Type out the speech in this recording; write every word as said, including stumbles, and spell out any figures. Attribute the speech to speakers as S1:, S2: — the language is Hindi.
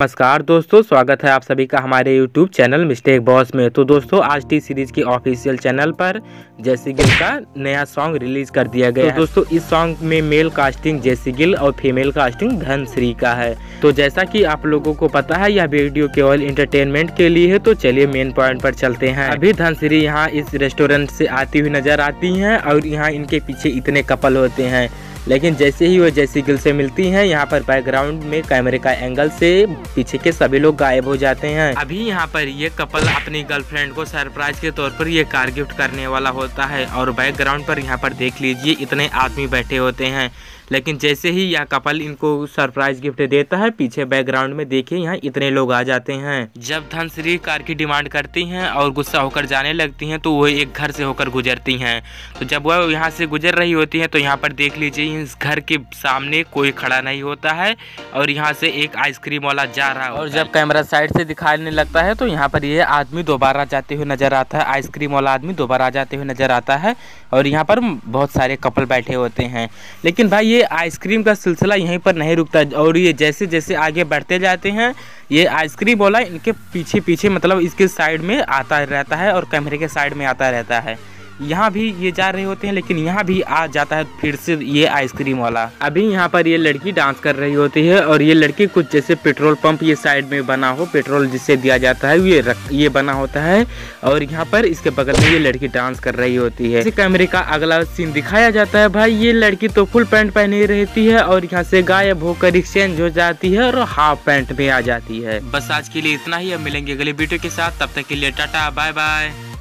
S1: नमस्कार दोस्तों, स्वागत है आप सभी का हमारे यूट्यूब चैनल मिस्टेक बॉस में। तो दोस्तों आज टी सीरीज की ऑफिशियल चैनल पर जैसी गिल का नया सॉन्ग रिलीज कर दिया गया। तो दोस्तों इस सॉन्ग में मेल कास्टिंग जैसी गिल और फीमेल कास्टिंग धनश्री का है। तो जैसा कि आप लोगों को पता है यह वीडियो केवल इंटरटेनमेंट के लिए है, तो चलिए मेन पॉइंट पर चलते हैं। अभी धनश्री यहाँ इस रेस्टोरेंट से आती हुई नजर आती हैं और यहाँ इनके पीछे इतने कपल होते हैं, लेकिन जैसे ही वो जैसी गिल से मिलती हैं यहाँ पर बैकग्राउंड में कैमरे का एंगल से पीछे के सभी लोग गायब हो जाते हैं। अभी यहाँ पर ये कपल अपनी गर्लफ्रेंड को सरप्राइज के तौर पर ये कार गिफ्ट करने वाला होता है और बैकग्राउंड पर यहाँ पर देख लीजिए इतने आदमी बैठे होते हैं, लेकिन जैसे ही यह कपल इनको सरप्राइज गिफ्ट देता है पीछे बैकग्राउंड में देखिए यहाँ इतने लोग आ जाते हैं। जब धनश्री कार की डिमांड करती हैं और गुस्सा होकर जाने लगती हैं तो वो एक घर से होकर गुजरती हैं। तो जब वह यहाँ से गुजर रही होती हैं तो यहाँ पर देख लीजिए इस घर के सामने कोई खड़ा नहीं होता है और यहाँ से एक आइसक्रीम वाला जा रहा है और जब कैमरा साइड से दिखाने लगता है तो यहाँ पर ये आदमी दोबारा जाते हुए नजर आता है, आइसक्रीम वाला आदमी दोबारा जाते हुए नजर आता है और यहाँ पर बहुत सारे कपल बैठे होते हैं। लेकिन भाई ये आइसक्रीम का सिलसिला यहीं पर नहीं रुकता और ये जैसे जैसे आगे बढ़ते जाते हैं ये आइसक्रीम वाला इनके पीछे पीछे मतलब इसके साइड में आता रहता है और कैमरे के साइड में आता रहता है। यहाँ भी ये जा रहे होते हैं लेकिन यहाँ भी आ जाता है फिर से ये आइसक्रीम वाला। अभी यहाँ पर ये लड़की डांस कर रही होती है और ये लड़की कुछ जैसे पेट्रोल पंप ये साइड में बना हो, पेट्रोल जिससे दिया जाता है ये रख, ये बना होता है और यहाँ पर इसके बगल में ये लड़की डांस कर रही होती है। कैमरे का अगला सीन दिखाया जाता है। भाई ये लड़की तो फुल पैंट पहनी रहती है और यहाँ से गायब होकर एक्सचेंज हो जाती है और हाफ पैंट में आ जाती है। बस आज के लिए इतना ही, अब मिलेंगे अगले वीडियो के साथ, तब तक के लिए टाटा बाय बाय।